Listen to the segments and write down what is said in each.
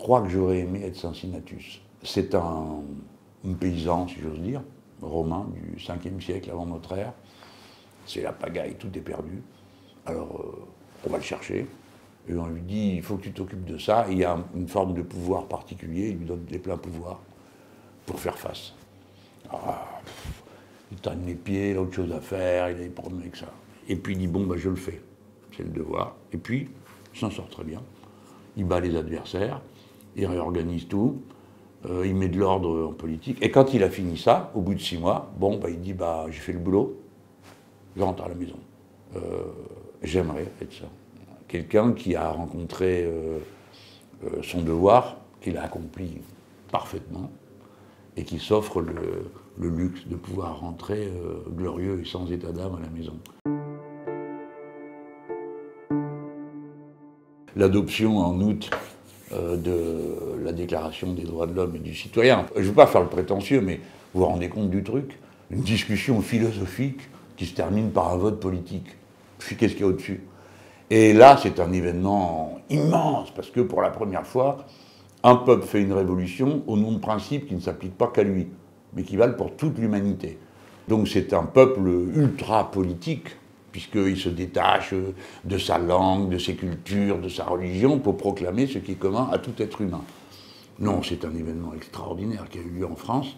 crois que j'aurais aimé être Cincinnatus. C'est un paysan, si j'ose dire, romain du 5e siècle avant notre ère. C'est la pagaille, tout est perdu. Alors, on va le chercher. Et on lui dit, il faut que tu t'occupes de ça. Et il y a une forme de pouvoir particulier, il lui donne des pleins pouvoirs pour faire face. Il traîne les pieds, il a autre chose à faire, il a des problèmes avec ça. Et puis il dit, bon, bah, je le fais, c'est le devoir. Et puis, il s'en sort très bien. Il bat les adversaires, il réorganise tout, il met de l'ordre en politique. Et quand il a fini ça, au bout de 6 mois, bon, bah, il dit, bah, j'ai fait le boulot, je rentre à la maison. J'aimerais être ça. Quelqu'un qui a rencontré son devoir, qu'il a accompli parfaitement, et qui s'offre le luxe de pouvoir rentrer glorieux et sans état d'âme à la maison. L'adoption en août de la Déclaration des droits de l'homme et du citoyen. Je ne veux pas faire le prétentieux, mais vous vous rendez compte du truc? Une discussion philosophique qui se termine par un vote politique. Puis qu'est-ce qu'il y a au-dessus? Et là, c'est un événement immense, parce que pour la première fois, un peuple fait une révolution au nom de principes qui ne s'appliquent pas qu'à lui, mais qui valent pour toute l'humanité. Donc c'est un peuple ultra politique, puisqu'il se détache de sa langue, de ses cultures, de sa religion, pour proclamer ce qui est commun à tout être humain. Non, c'est un événement extraordinaire qui a eu lieu en France.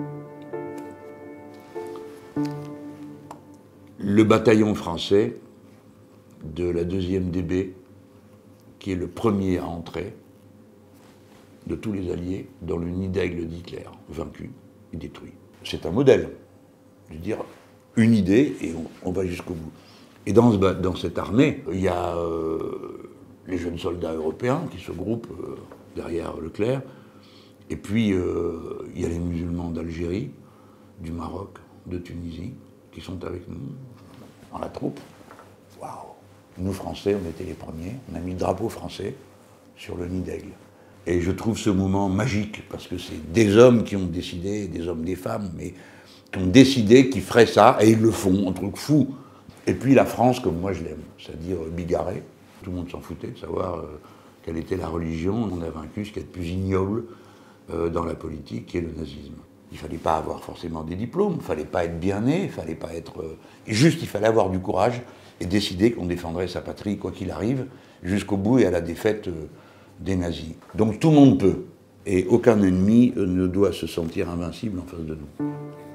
Le bataillon français de la 2e DB, qui est le premier à entrer, de tous les alliés, dans le nid d'aigle d'Hitler, vaincu et détruit. C'est un modèle. Je veux dire, une idée et on va jusqu'au bout. Et dans cette armée, il y a les jeunes soldats européens qui se groupent derrière Leclerc, et puis il y a les musulmans d'Algérie, du Maroc, de Tunisie, qui sont avec nous, dans la troupe. Waouh! Nous, Français, on était les premiers, on a mis le drapeau français sur le nid d'aigle. Et je trouve ce moment magique, parce que c'est des hommes qui ont décidé, des hommes, des femmes, mais qui ont décidé qu'ils feraient ça, et ils le font, un truc fou. Et puis la France, comme moi je l'aime, c'est-à-dire bigarrée. Tout le monde s'en foutait de savoir quelle était la religion. On a vaincu ce qu'il y a de plus ignoble dans la politique, qui est le nazisme. Il ne fallait pas avoir forcément des diplômes, il ne fallait pas être bien né, il fallait pas être... juste, il fallait avoir du courage et décider qu'on défendrait sa patrie, quoi qu'il arrive, jusqu'au bout et à la défaite des nazis. Donc tout le monde peut. Et aucun ennemi ne doit se sentir invincible en face de nous.